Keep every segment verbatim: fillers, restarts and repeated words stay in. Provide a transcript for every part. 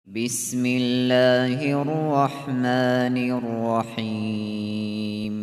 بسم الله الرحمن الرحيم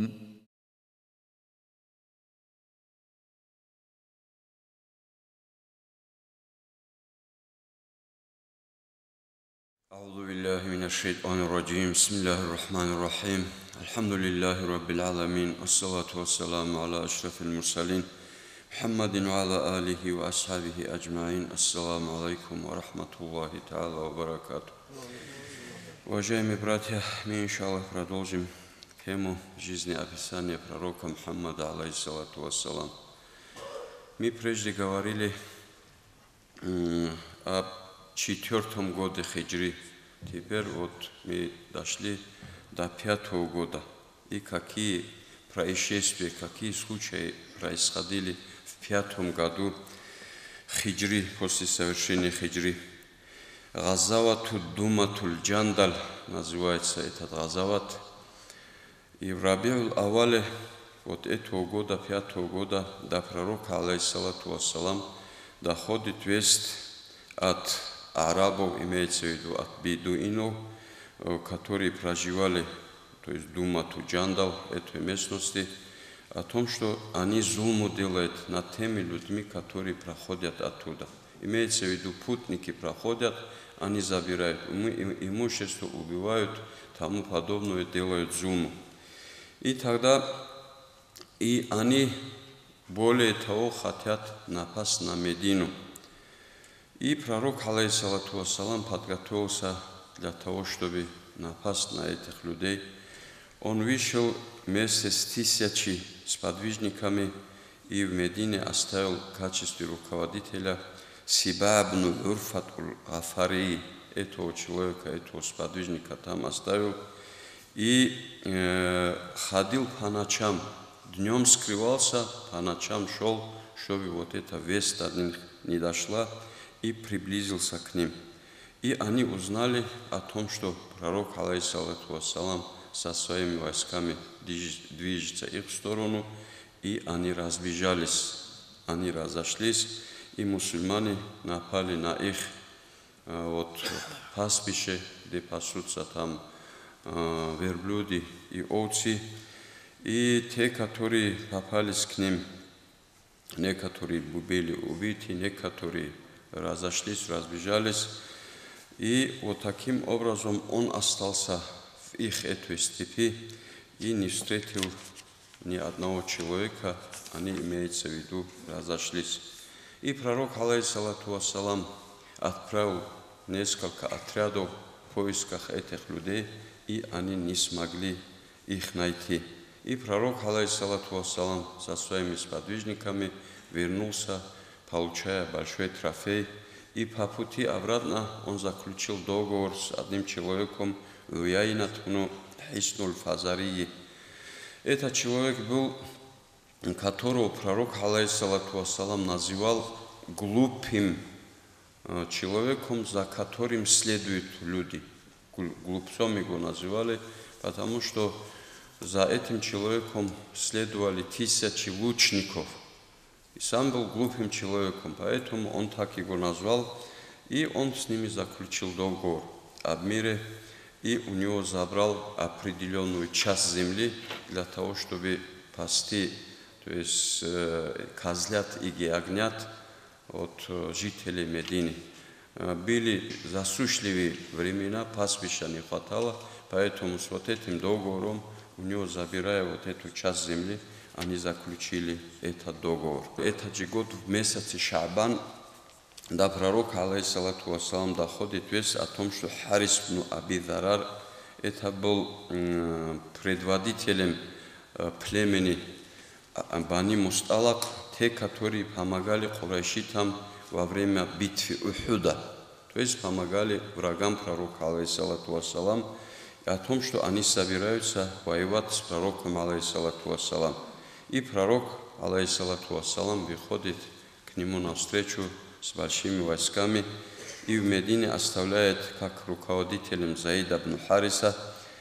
أعوذ بالله من الشيطان الرجيم بسم الله الرحمن الرحيم الحمد لله رب العالمين الصلاة والسلام على أشرف المرسلين محمد وعلى آله وأصحابه أجمعين السلام عليكم ورحمة الله تعالى وبركاته. Уважаемые братья, мы, иншаллах, продолжим тему жизнеописания пророка Мухаммада, алейхиссалату вассалам. Мы прежде говорили о четвертом годе хиджри. Теперь вот мы дошли до пятого года. И какие происшествия, какие случаи происходили в пятом году хиджри, после совершения хиджри. Газавату Думатуль Джандаль называется этот газават. И в Рабиуль Авале вот этого года, пятого года, до пророка, алейхиссалату вассалам, доходит весть от арабов, имеется в виду от бедуинов, которые проживали, то есть Думату Джандал, этой местности, о том, что они зулму делают над теми людьми, которые проходят оттуда. Имеется в виду, путники проходят, они забирают имущество, убивают, тому подобное, делают зулму. И тогда и они более того хотят напасть на Медину. И пророк, алейхиссалату вассалам, подготовился для того, чтобы напасть на этих людей. Он вышел вместе с тысячей сподвижниками и в Медине оставил в качестве руководителя Сибабну Урфатул Гафари, этого человека, этого сподвижника там оставил. И э, ходил по ночам, днем скрывался, по ночам шел, чтобы вот эта весть до них не дошла, и приблизился к ним. И они узнали о том, что пророк, алейхиссалату вассалам, со своими войсками движется их в сторону, и они разбежались, они разошлись, и мусульмане напали на их вот, пастбище, где пасутся там э, верблюды и овцы. И те, которые попались к ним, некоторые были убиты, некоторые разошлись, разбежались. И вот таким образом он остался в их этой степи и не встретил ни одного человека, они, имеется в виду, разошлись. И пророк, алейхиссалату вассалам, отправил несколько отрядов в поисках этих людей, и они не смогли их найти. И пророк, алейхиссалату вассалам, со своими сподвижниками вернулся, получая большой трофей. И по пути обратно он заключил договор с одним человеком, Уяйнатуну Хиснуль Фазарии. Этот человек был, которого пророк, алейхиссалату вассалам, называл глупым человеком, за которым следуют люди. Глупцом его называли, потому что за этим человеком следовали тысячи лучников. И сам был глупым человеком, поэтому он так его назвал, и он с ними заключил договор об мире, и у него забрал определенную часть земли для того, чтобы пасти, то есть э, козлят и ягнят от э, жителей Медины. Э, были засушливые времена, пастбища не хватало, поэтому с вот этим договором, у него забирая вот эту часть земли, они заключили этот договор. Этот же год в месяце Шаабан до пророка, алейхиссалату вассалам, доходит весть о том, что Харис ибн Аби Зарар, это был э, предводителем э, племени Бани Мусталак, те, которые помогали курайшитам во время битвы Ухуда, то есть помогали врагам пророка, алейхиссалату вассалам, о том, что они собираются воевать с пророком, алейхиссалату вассалам. И пророк, алейхиссалату вассалам, выходит к нему навстречу с большими войсками и в Медине оставляет как руководителем Заида ибн Хариса.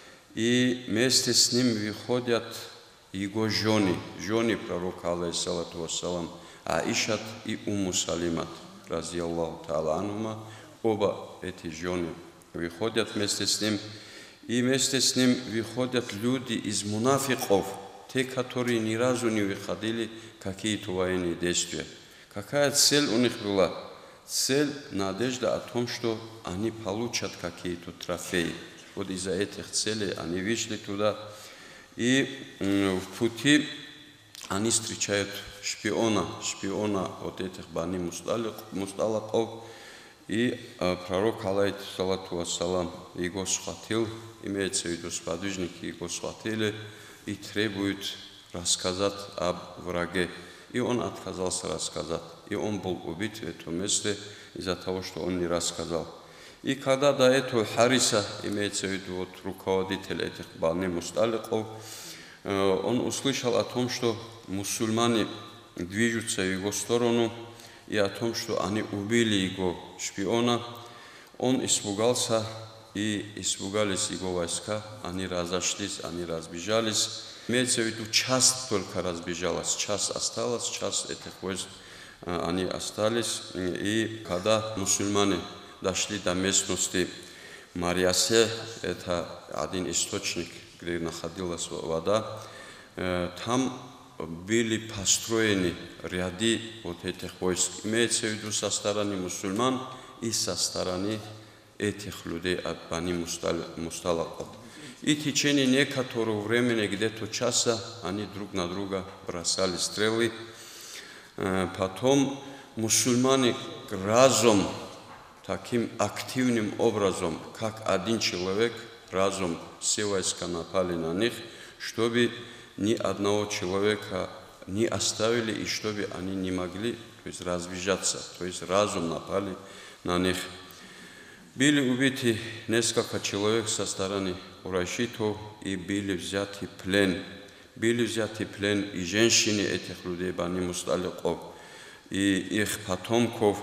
И вместе с ним выходят его жены, жены пророка, алейхиссалату вассалам, Аишат и Умму Салимат, разъяллаху та'ала анхума. Оба эти жены выходят вместе с ним, и вместе с ним выходят люди из мунафиков, те, которые ни разу не выходили какие-то военные действия. Какая цель у них была? Цель, надежда о том, что они получат какие-то трофеи. Вот из-за этих целей они вышли туда, и в пути они встречают шпиона, шпиона от этих Бани Мусталаков, и пророк, алейхиссалату вассалам, его схватил, имеется в виду сподвижники, его схватили и требуют рассказать об враге. И он отказался рассказать. И он был убит в этом месте из-за того, что он не рассказал. И когда до этого Хариса, имеется в виду вот, руководитель этих Бани Мусталиков, он услышал о том, что мусульмане движутся в его сторону, и о том, что они убили его шпиона, он испугался, и испугались его войска, они разошлись, они разбежались. Имеется в виду, часть только разбежалась, часть осталась, часть этих войск, они остались. И когда мусульмане дошли до местности Марьясе, это один источник, где находилась вода, там были построены ряды вот этих войск. Имеется в виду со стороны мусульман и со стороны этих людей от Бани Мусталаков. И в течение некоторого времени, где-то часа, они друг на друга бросали стрелы. Потом мусульмане разом, таким активным образом, как один человек, разом все войска напали на них, чтобы ни одного человека не оставили, и чтобы они не могли, то есть, разбежаться, то есть разом напали на них. Были убиты несколько человек со стороны курайшитов, и были взяты в плен. Были взяты в плен и женщины этих людей, Бани Мусталиков, и их потомков.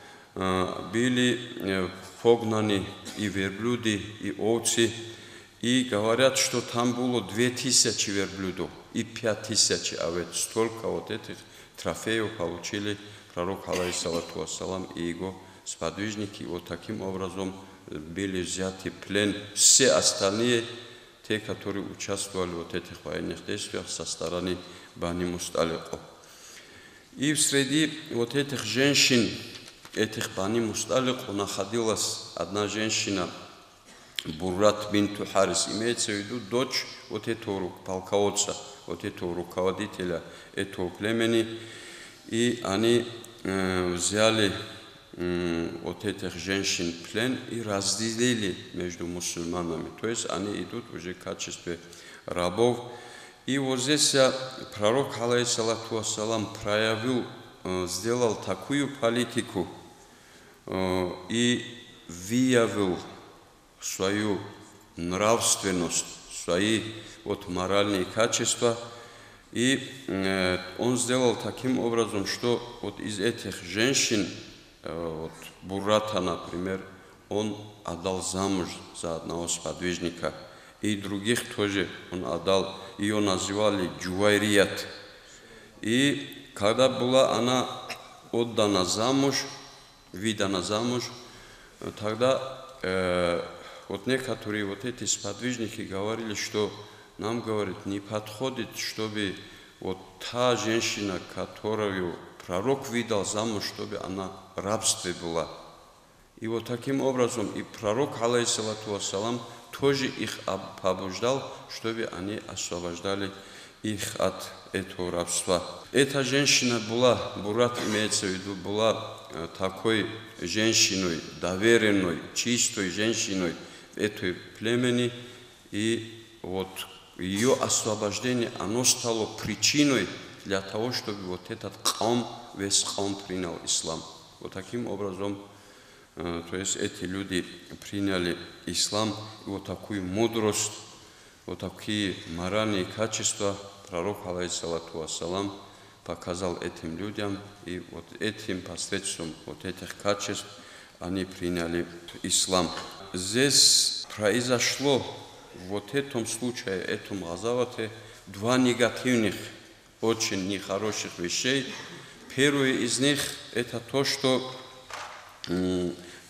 Были погнаны и верблюды, и овцы. И говорят, что там было две тысячи верблюдов и пять тысяч овец. Столько вот этих трофеев получили пророк, алейхиссалату вассалам, и его сподвижники. Вот таким образом были взяты в плен все остальные, те, которые участвовали в вот этих военных действиях со стороны Бани Мусталиков. И среди вот этих женщин, этих Бани Мусталиков, находилась одна женщина, Буррат бинту Харис, имеется в виду дочь вот этого полководца, вот этого руководителя этого племени. И они э, взяли э, вот этих женщин в плен и разделили между мусульманами. То есть они идут уже в качестве рабов. И вот здесь пророк, алейхиссалату вассалам, проявил, э, сделал такую политику э, и выявил свою нравственность, свои вот моральные качества. И э, он сделал таким образом, что вот из этих женщин, э, вот Буррата, например, он отдал замуж за одного сподвижника. И других тоже он отдал, ее называли Джувайрият. И когда была она отдана замуж, видана замуж, тогда э, вот некоторые вот эти сподвижники говорили, что нам, говорит, не подходит, чтобы вот та женщина, которую пророк видал замуж, чтобы она в рабстве была. И вот таким образом и пророк, алейхиссалату вассалам, тоже их побуждал, чтобы они освобождали их от этого рабства. Эта женщина была, Бурат имеется в виду, была такой женщиной, доверенной, чистой женщиной этой племени, и вот ее освобождение, оно стало причиной для того, чтобы вот этот каум, весь каум принял ислам. Вот таким образом, э, то есть эти люди приняли ислам, и вот такую мудрость, вот такие моральные качества пророк, алейхиссалату вассалам, показал этим людям, и вот этим посредством вот этих качеств они приняли ислам. Здесь произошло в вот этом случае, этом газавате, два негативных, очень нехороших вещей. Первый из них – это то, что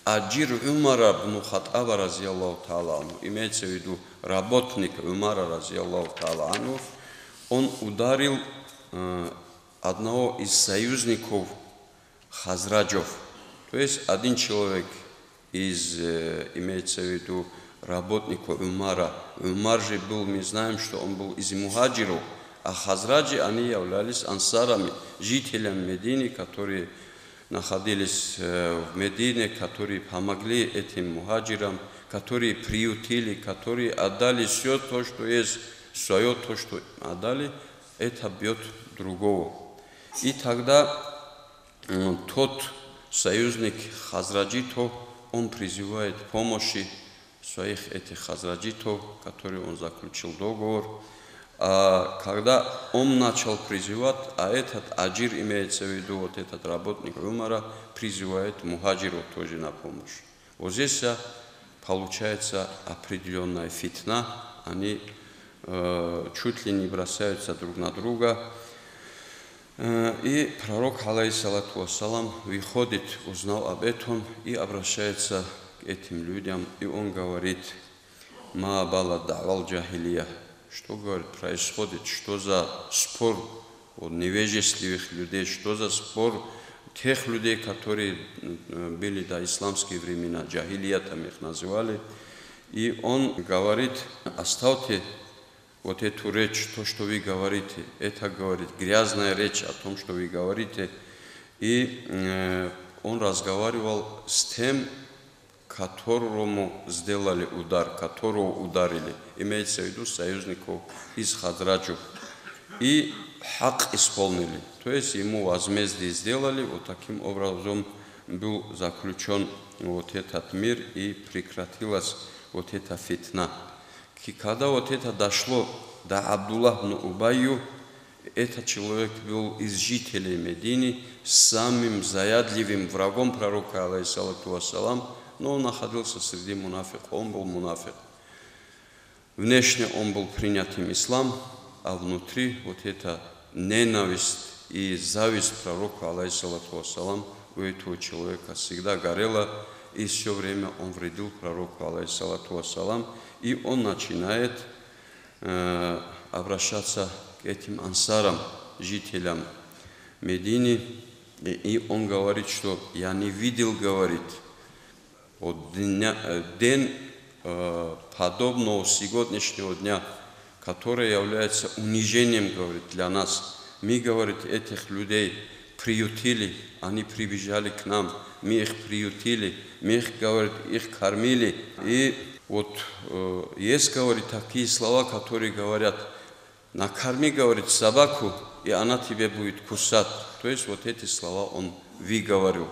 Аджир Умара бну Хаттаба разияллаху та'ала анху, имеется в виду работник Умара разияллаху та'ала анху, он ударил э, одного из союзников Хазраджов. То есть один человек из, э, имеется в виду, работников Умара. Умар же был, мы знаем, что он был из мухаджиров, а Хазраджи, они являлись ансарами, жителями Медины, которые находились в Медине, которые помогли этим мухаджирам, которые приютили, которые отдали все то, что есть, свое то, что отдали, это бьет другого. И тогда тот союзник Хазраджитов, он призывает помощи своих этих хазраджитов, которые он заключил договор. А когда он начал призывать, а этот аджир, имеется в виду вот этот работник Умара, призывает мухаджиров тоже на помощь. Вот здесь получается определенная фитна, они э, чуть ли не бросаются друг на друга. Э, и пророк, алейхиссалату вассалам, выходит, узнал об этом и обращается к этим людям, и он говорит: «Ма бала давал джахилия». Что, говорит, происходит, что за спор от невежественных людей, что за спор тех людей, которые были до исламские времена, джахилиятом их называли. И он говорит: оставьте вот эту речь, то, что вы говорите, это, говорит, грязная речь о том, что вы говорите. И э, он разговаривал с тем, которому сделали удар, которого ударили, имеется в виду союзников из Хазраджов, и хак исполнили, то есть ему возмездие сделали, вот таким образом был заключен вот этот мир и прекратилась вот эта фитна. И когда вот это дошло до Абдуллах бн Убайю, этот человек был из жителей Медины, самым заядливым врагом пророка, алейхиссалату вассалам, но он находился среди мунафиков, он был мунафик. Внешне он был принятым ислам, а внутри вот эта ненависть и зависть пророка, алейхиссалату вассалам, у этого человека всегда горела, и все время он вредил пророку, алейхиссалату вассалам, и он начинает э, обращаться к этим ансарам, жителям Медины, и, и он говорит, что я не видел, говорит, от дня, день э, подобного сегодняшнего дня, который является унижением, говорит, для нас. Мы, говорит, этих людей приютили, они прибежали к нам, мы их приютили, мы их, говорит, их кормили. И вот э, есть, говорит, такие слова, которые говорят: накорми, говорит, собаку, и она тебе будет кусать. То есть вот эти слова он выговорил.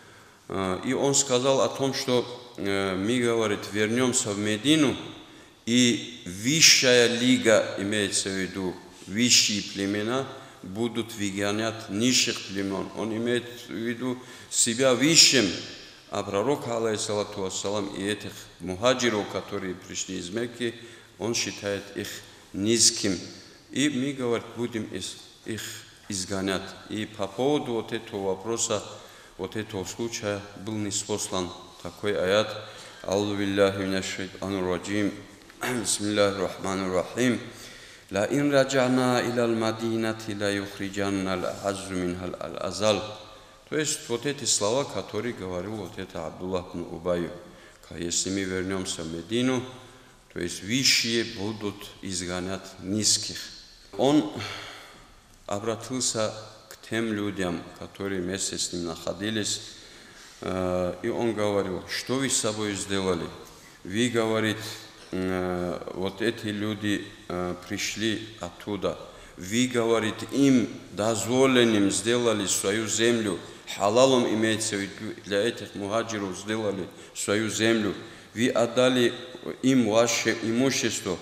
И он сказал о том, что мы, говорит, вернемся в Медину, и высшая лига, имеется в виду высшие племена, будут выгонять низших племен. Он имеет в виду себя высшим, а пророк, алейхиссалату вассалам, и этих мухаджиров, которые пришли из Мекки, он считает их низким. И мы, говорит, будем их изгонять. И по поводу вот этого вопроса, вот этого случая был ниспослан такой аят: «Аузу биллахи минаш шайтанир раджим, бисмиллахир рахманир рахим, ла ин раджана илал мадинати ла юхриджаннал аззу минхал ал-азал». То есть вот эти слова, которые говорил вот это Абдуллах бн Убай: если мы вернемся в Медину, то есть высшие будут изгонять низких. Он обратился к тем людям, которые вместе с ним находились, и он говорил: что вы с собой сделали? Вы, говорит, вот эти люди пришли оттуда, вы, говорит, им дозволенным сделали свою землю, халалом, имеется в виду, для этих мухаджиров сделали свою землю, вы отдали им ваше имущество.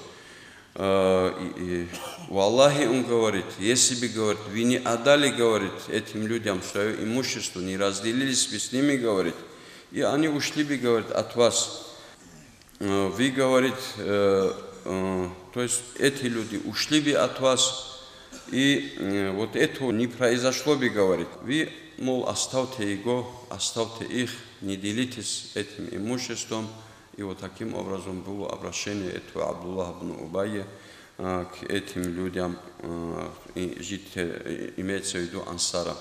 Валлахи, он говорит, если бы, говорит, вы не отдали, говорит, этим людям свое имущество, не разделились бы с ними, говорит, и они ушли бы, говорит, от вас. Вы, говорит, то есть эти люди ушли бы от вас, и вот этого не произошло бы, говорит. Вы мол, оставьте его, оставьте их, не делитесь этим имуществом. И вот таким образом было обращение этого Абдуллаха ибн Убайя к этим людям, имеется в виду ансара.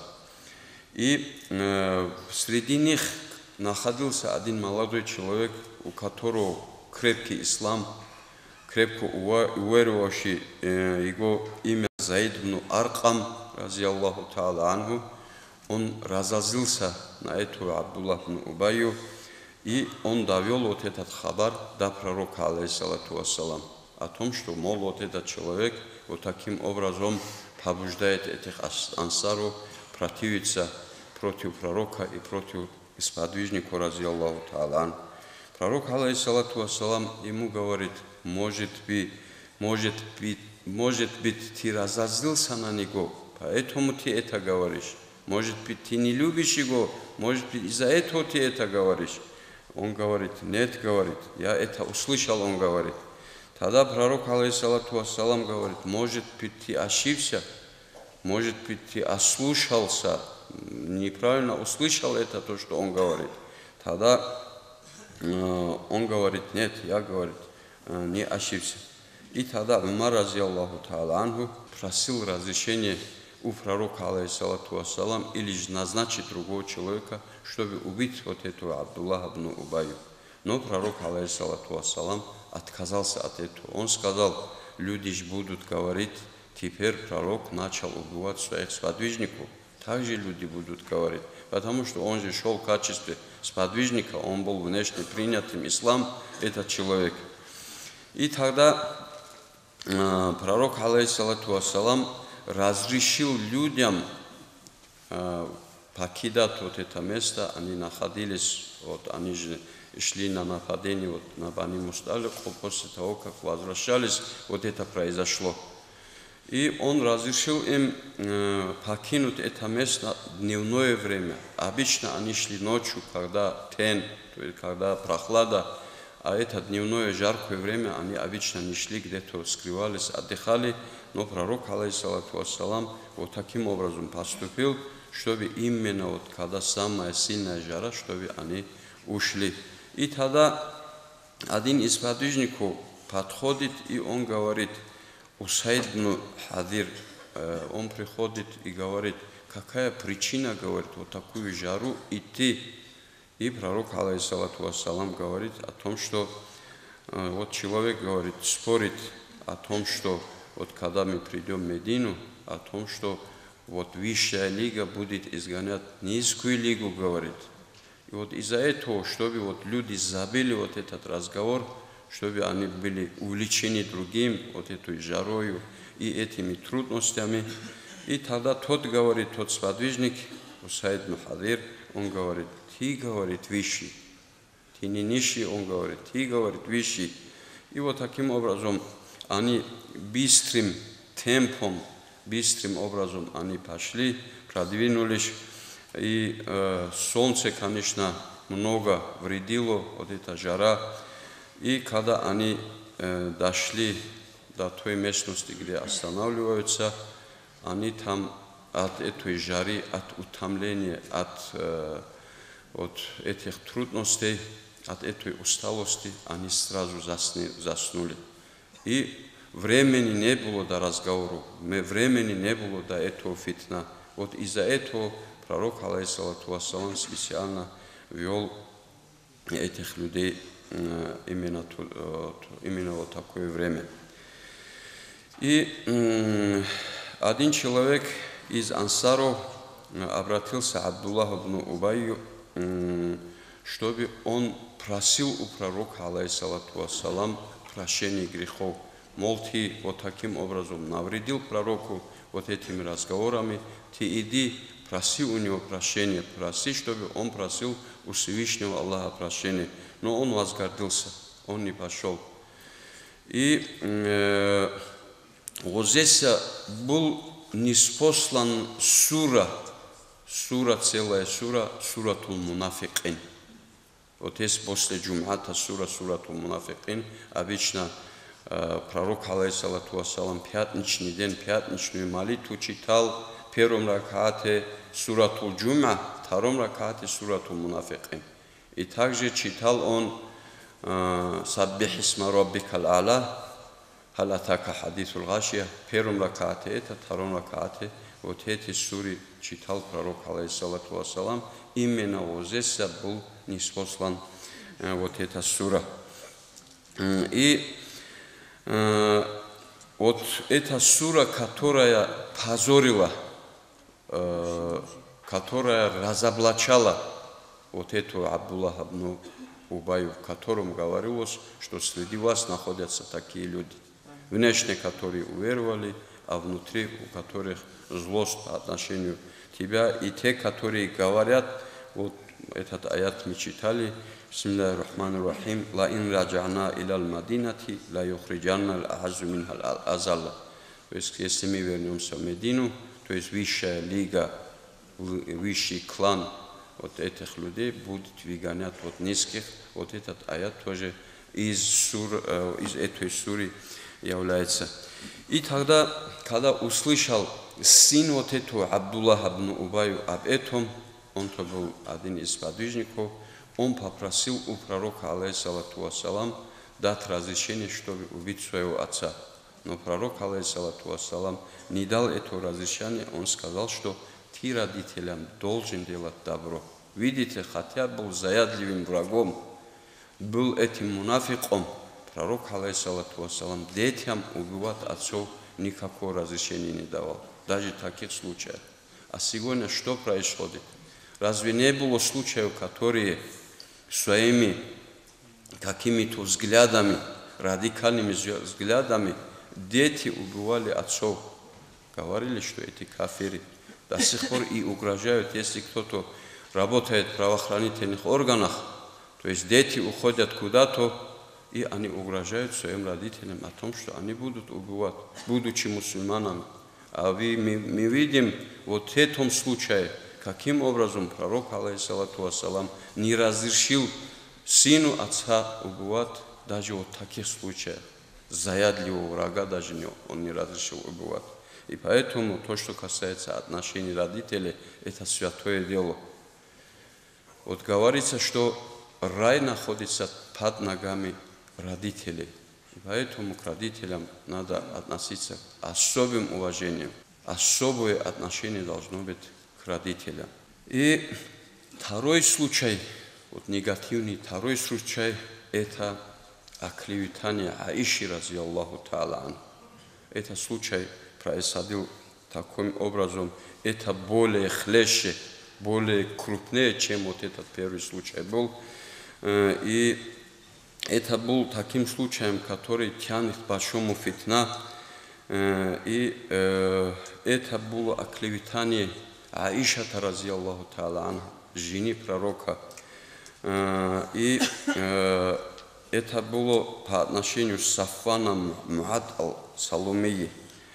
И среди них находился один молодой человек, у которого крепкий ислам, крепко уверовавший, его имя Заид ибн Аркам, рази Аллаху та'ала анху. Он разозлился на этого Абдуллаха ибн Убайю, и он довел вот этот хабар до пророка, алейхиссалату вассалам, о том, что, мол, вот этот человек вот таким образом побуждает этих ансаров противиться против пророка и против сподвижника, рази Аллаху та'ала анху. Пророк, алейхиссалату вассалам, ему говорит: может быть, может быть, может быть, ты разозлился на него, поэтому ты это говоришь. Может быть, ты не любишь его, может быть, из-за этого ты это говоришь. Он говорит: нет, говорит, я это услышал, он говорит. Тогда пророк, алейхиссалату вассалам, говорит: может быть, ты ошибся, может быть, ты ослушался, неправильно услышал это, то, что он говорит. Тогда э, он говорит: нет, я, говорит, э, не ошибся. И тогда Умар, рази Аллаху та'ала анху, просил разрешения у пророка, алейхиссалату вассалам, или же назначить другого человека, чтобы убить вот этого Абдуллаха ибн Убайю. Но пророк, алейхиссалату вассалам, отказался от этого. Он сказал: люди же будут говорить, теперь пророк начал убивать своих сподвижников. Также люди будут говорить, потому что он же шел в качестве сподвижника, он был внешне принятым ислам, этот человек. И тогда э, пророк, алейхиссалату вассалам, разрешил людям э, покидать вот это место. Они находились, вот, они же шли на нападение вот, на Бани Мусталик, после того, как возвращались, вот это произошло. И он разрешил им э, покинуть это место в дневное время. Обычно они шли ночью, когда тень, то есть когда прохлада, а это дневное жаркое время, они обычно не шли, где-то скрывались, отдыхали. Но пророк, алейхиссалату вассалам, вот таким образом поступил, чтобы именно вот когда самая сильная жара, чтобы они ушли. И тогда один из сподвижников подходит, и он говорит: Усайд ибн Хадир, он приходит и говорит: какая причина, говорит, вот такую жару идти? И пророк, алейхиссалату вассалам, говорит о том, что вот человек, говорит, спорит о том, что вот когда мы придем в Медину, о том, что вот высшая лига будет изгонять низкую лигу, говорит. И вот из-за этого, чтобы вот люди забыли вот этот разговор, чтобы они были увлечены другим, вот этой жарою и этими трудностями. И тогда тот говорит, тот сподвижник, Усайд ибн Хадир, он говорит: ты, говорит, высший, ты не низший, он говорит, ты, говорит, высший. И вот таким образом они быстрым темпом, быстрым образом они пошли, продвинулись. И э, солнце, конечно, много вредило, вот эта жара. И когда они э, дошли до той местности, где останавливаются, они там от этой жары, от утомления, от э, вот этих трудностей, от этой усталости, они сразу засни, заснули. И времени не было до разговора, времени не было до этого фитна. Вот из-за этого пророк, алейхиссалату вассалам, специально вел этих людей именно, именно вот такое время. И один человек из ансаров обратился к Абдуллаху ибн Убайю, чтобы он просил у пророка, алейхиссалату вассалам, прощения грехов. Мол, ты вот таким образом навредил пророку вот этими разговорами, ты иди, проси у него прощения, проси, чтобы он просил у Всевышнего Аллаха прощения. Но он возгордился, он не пошел. И э, вот здесь был ниспослан сура, сура, целая сура, суратул мунафикин. Вот есть после джумата сура, суратул мунафикин. Обычно э, пророк, алейхиссалату вассалам, пятничный день, пятничную молитву читал в первом ракате Суратул Джум'а, втором ракате Суратул Мунафикин. И также читал он Саббих исма раббикал а'ля, Халь атака хадисул гашия, в первом ракате это, втором ракате вот эти суры читал пророк, алейхиссалату вассалам, именно вот здесь был ниспослан вот эта сура. И вот эта сура, которая позорила, которая разоблачала вот эту Абдуллах ибн Убаю, в котором говорилось, что среди вас находятся такие люди, внешне которые уверовали, а внутри у которых злость по отношению к тебе, и те, которые говорят, вот этот аят мы читали, Бисмиллахир рахманир рахим, ла ин раджана илал мадинати, ла юхриджанна аль-ахазу минхал азалла. То есть, если мы вернемся в Медину, то есть высшая лига, высший клан вот этих людей будет выгонять вот низких. Вот этот аят тоже из, сур, из этой суры является. И тогда, когда услышал сын вот этого Абдуллах ибн Убаю об этом, он то был один из подвижников, он попросил у пророка, алейхиссалату вассалам, дать разрешение, чтобы убить своего отца. Но пророк, алейхиссалату вассалам, не дал это разрешение, он сказал, что ты родителям должен делать добро. Видите, хотя был заядливым врагом, был этим мунафиком, пророк, алейхиссалату вассалам, детям убивать отцов никакого разрешения не давал. Даже в таких случаях. А сегодня что происходит? Разве не было случаев, которые своими какими-то взглядами, радикальными взглядами, дети убивали отцов? Говорили, что эти кафиры до сих пор и угрожают, если кто-то работает в правоохранительных органах, то есть дети уходят куда-то, и они угрожают своим родителям о том, что они будут убивать, будучи мусульманами. А мы, мы видим вот в этом случае, каким образом пророк, алейхиссалату вассалам, не разрешил сыну отца убивать даже вот в таких случаях. Заядливого врага даже не, он не разрешил убивать. И поэтому то, что касается отношений родителей, это святое дело. Вот говорится, что рай находится под ногами родителей. И поэтому к родителям надо относиться особым уважением. Особое отношение должно быть к родителям. И второй случай, вот негативный второй случай, это оклеветание Аиши, рази Аллаху та'аля анха. Этот случай происходил таким образом, это более хлеще, более крупнее, чем вот этот первый случай был. И это был таким случаем, который тянет к большому фитна. И это было оклеветание Аиша, рази Аллаху та'аля анха, жены пророка. И это было по отношению с Сафваном Муад аль-Салумии.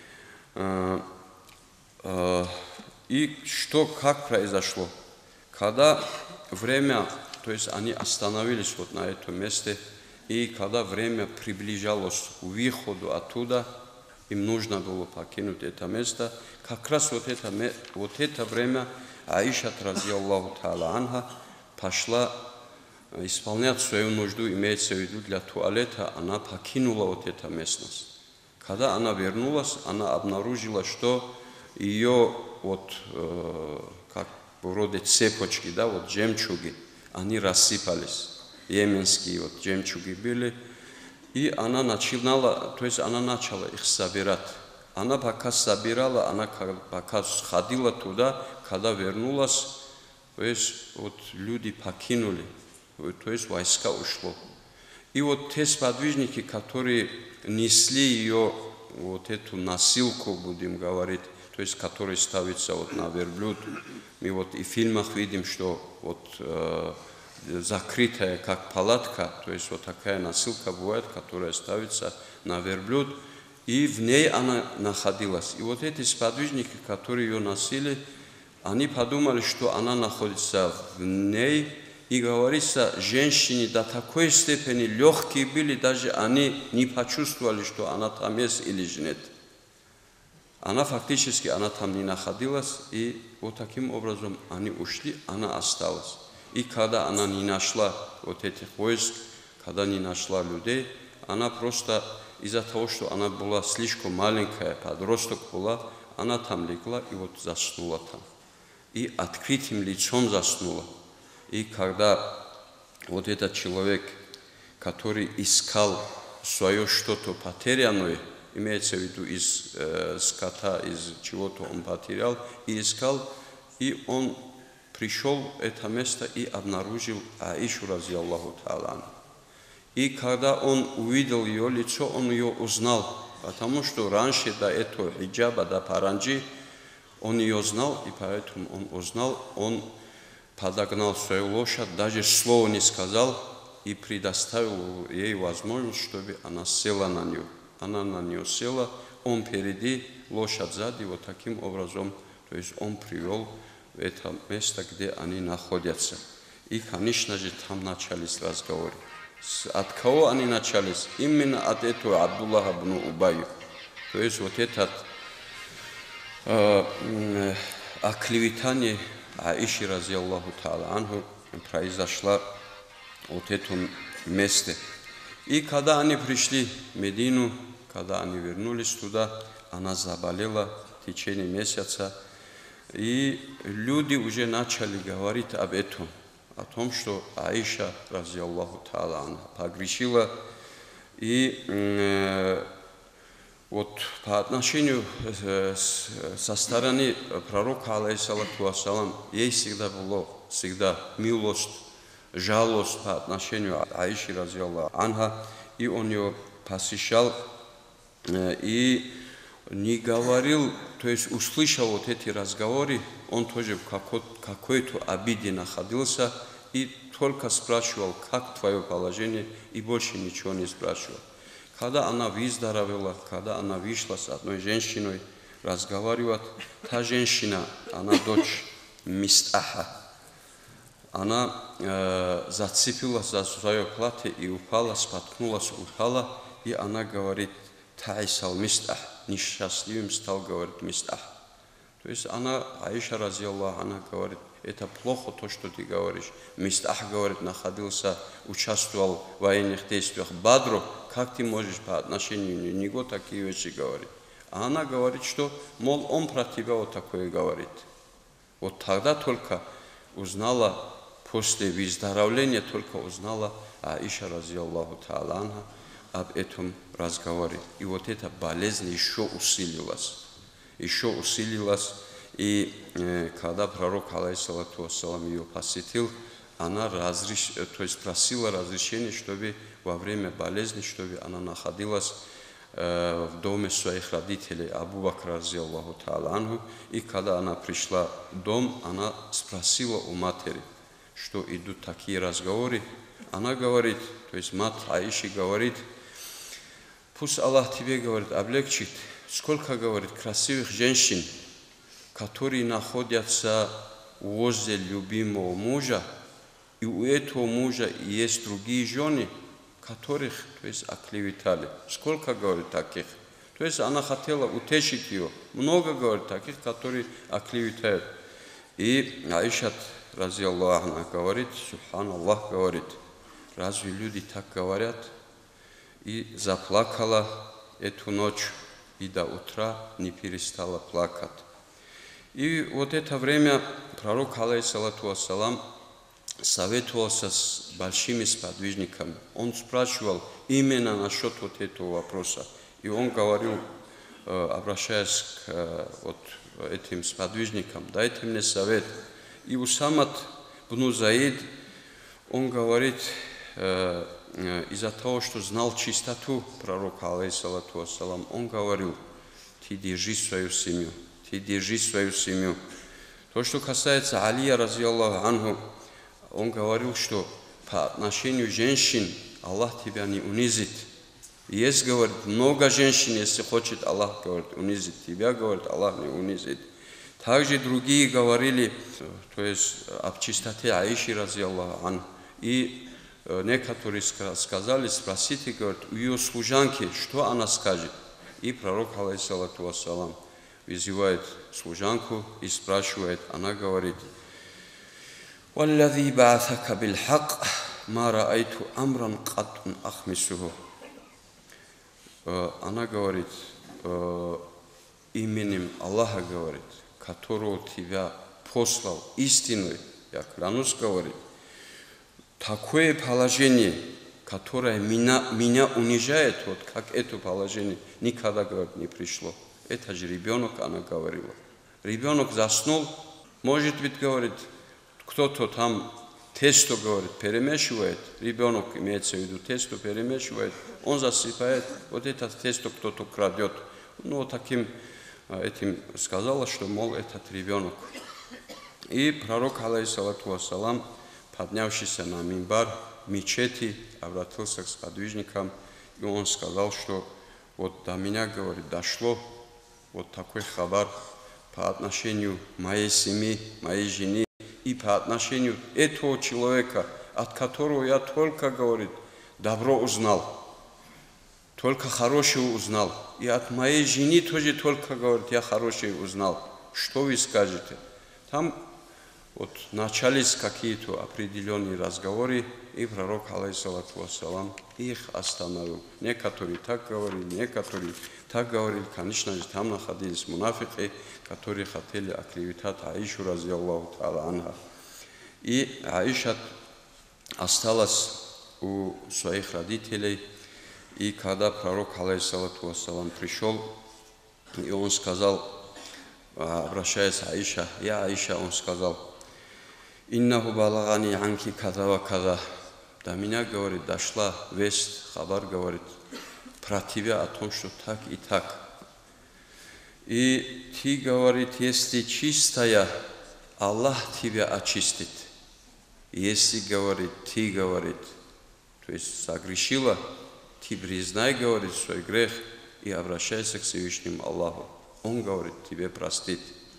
И что, как произошло? Когда время, то есть они остановились вот на этом месте, и когда время приближалось к выходу оттуда, им нужно было покинуть это место, как раз вот это, вот это время Аиша, рази Аллаху та'аля анха, пошла исполнять свою нужду, имеется в виду для туалета, она покинула вот эту местность. Когда она вернулась, она обнаружила, что ее вот э, как вроде цепочки, да, вот жемчуги, они рассыпались. Йеменские вот жемчуги были. И она начинала, то есть она начала их собирать. Она пока собирала, она пока сходила туда, когда вернулась, то есть вот люди покинули, то есть войска ушло. И вот те сподвижники, которые несли ее, вот эту носилку, будем говорить, то есть который ставится вот на верблюд. Мы вот и в фильмах видим, что вот э, закрытая как палатка, то есть вот такая носилка бывает, которая ставится на верблюд, и в ней она находилась. И вот эти сподвижники, которые ее носили, они подумали, что она находится в ней, и говорится, женщины до такой степени легкие были, даже они не почувствовали, что она там есть или же нет. Она фактически, она там не находилась, и вот таким образом они ушли, она осталась. И когда она не нашла вот этих войск, когда не нашла людей, она просто из-за того, что она была слишком маленькая, подросток была, она там легла и вот заснула там. И открытым лицом заснула. И когда вот этот человек, который искал свое что-то потерянное, имеется в виду из э, скота, из чего-то он потерял, и искал, и он пришел в это место и обнаружил Аишу, разъяллаху та'ала. И когда он увидел ее лицо, он ее узнал, потому что раньше до этого хиджаба, до паранджи, он ее знал, и поэтому он узнал, он подогнал свою лошадь, даже слова не сказал, и предоставил ей возможность, чтобы она села на нее. Она на нее села, он впереди, лошадь сзади, вот таким образом, то есть он привел в это место, где они находятся. И, конечно же, там начались разговоры. От кого они начались? Именно от этого Абдуллаха ибн Убайя. То есть вот это э, оклеветание Аиши, разъяллаху та'ала анху, произошло вот в этом месте. И когда они пришли в Медину, когда они вернулись туда, она заболела в течение месяца. И люди уже начали говорить об этом, о том, что Аиша, разъяллаху та'ала анха, погрешила. И э, вот по отношению э, со стороны пророка, алейхиссалату вассалам, ей всегда было всегда милость, жалость по отношению к Аише, разъяллаху анха, и он ее посещал э, и не говорил, то есть услышал вот эти разговоры, он тоже в какой-то обиде находился и только спрашивал, как твое положение, и больше ничего не спрашивал. Когда она выздоровела, когда она вышла с одной женщиной разговаривать, та женщина, она дочь Мистаха, она э, зацепилась за свое платье и упала, споткнулась, упала, и она говорит: «Таисал Мистах», несчастливым стал, говорит, Мистах. То есть она, Аиша, разъяллаху, она говорит: это плохо то, что ты говоришь. Мистах, говорит, находился, участвовал в военных действиях Бадру, как ты можешь по отношению к него такие вещи говорить? А она говорит, что, мол, он про тебя вот такое говорит. Вот тогда только узнала, после выздоровления только узнала Аиша, разъяллаху та'ала анха, об этом разговоре. И вот эта болезнь еще усилилась. Еще усилилась. И э, когда пророк, алейхиссалату вассалам, ее посетил, она разреш... то есть просила разрешения, чтобы во время болезни, чтобы она находилась э, в доме своих родителей, Абу Бакра, разъяллаху та'ала анху. И когда она пришла в дом, она спросила у матери, что идут такие разговоры. Она говорит, то есть мать Аиши говорит: пусть Аллах тебе, говорит, облегчит, сколько, говорит, красивых женщин, которые находятся возле любимого мужа, и у этого мужа есть другие жены, которых, то есть, оклеветали. Сколько, говорит, таких? То есть она хотела утешить ее. Много, говорит, таких, которые оклеветают. И Аиша, разъяллаху анха, говорит, субханаллах, говорит: разве люди так говорят? И заплакала эту ночь, и до утра не перестала плакать. И вот это время пророк, алейхиссалату вассалам, советовался с большими сподвижниками. Он спрашивал именно насчет вот этого вопроса. И он говорил, обращаясь к вот этим сподвижникам: дайте мне совет. И Усамат ибн Заид, он говорит, из-за того, что знал чистоту пророка, алейхиссалату вассалам, он говорил: ты держи свою семью, ты держи свою семью. То, что касается Алия, разъяллаху анху, он говорил, что по отношению к женщин Аллах тебя не унизит. Есть, говорит, много женщин, если хочет Аллах, говорит, унизит тебя, говорит, Аллах не унизит. Также другие говорили, то есть об чистоте Аиши, разъяллаху анху. И некоторые сказали: спросите, говорит, у ее служанки, что она скажет. И пророк, алейхиссалату вассалам, вызывает служанку и спрашивает, она говорит: «Валлази ба'атака билхак, ма раайту амран каттун ахмисуху». Она говорит: именем Аллаха, говорит, которого тебя послал истиной, я клянусь, говорит, такое положение, которое меня, меня унижает, вот как это положение, никогда, говорит, не пришло. Это же ребенок, она говорила. Ребенок заснул, может быть, говорит, кто-то там тесто, говорит, перемешивает, ребенок, имеется в виду, тесто перемешивает, он засыпает, вот это тесто кто-то крадет. Ну, таким этим сказала, что, мол, этот ребенок. И пророк, алейхиссалату вассалам, поднявшийся на мимбар мечети, обратился к сподвижникам, и он сказал, что вот до меня, говорит, дошло вот такой хабар по отношению моей семьи, моей жены, и по отношению этого человека, от которого я только, говорит, добро узнал, только хорошего узнал. И от моей жены тоже только, говорит, я хорошее узнал. Что вы скажете? Там вот начались какие-то определенные разговоры, и пророк, алейхиссалату вассалам, их остановил. Некоторые так говорили, некоторые так говорили. Конечно же, там находились мунафики, которые хотели оклеветать Аишу, разъяллаху та'аля анха. И Аиша осталась у своих родителей. И когда пророк, алейхиссалату вассалам, пришел, и он сказал, обращаясь к Аише, я Аиша, он сказал: «Иннаху балагани анки каза ва каза». До меня, говорит, дошла весть, хабар, говорит, про тебя о том, что так и так. И ты, говорит, если чистая, Аллах тебя очистит. Если, говорит, ты, говорит, то есть согрешила, ты признай, говорит, свой грех и обращайся к Всевышнему Аллаху. Он, говорит, тебе простит.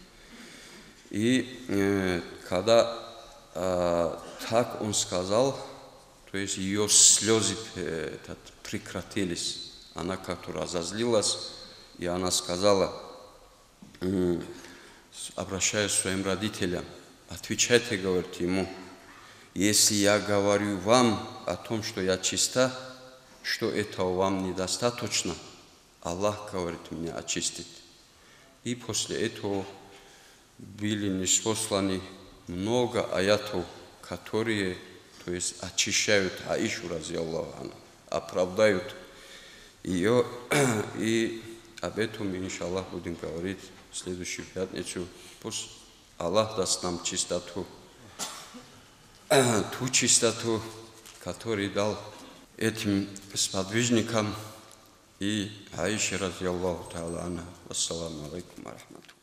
И э, когда э, так он сказал, то есть ее слезы э, этот, прекратились. Она как-то разозлилась, и она сказала, э, обращаясь к своим родителям, отвечайте, говорит, ему, если я говорю вам о том, что я чиста, что этого вам недостаточно, Аллах, говорит, меня очистит. И после этого были ниспосланы много аятов, которые, то есть, очищают Аишу, разъяллаху анха, оправдают ее. И об этом, иншаллах, будем говорить в следующую пятницу. Пусть Аллах даст нам чистоту, ту чистоту, которую дал этим сподвижникам и Аише, разъяллаху та'аля анха. Ассаламу алейкум ва рахматуллах.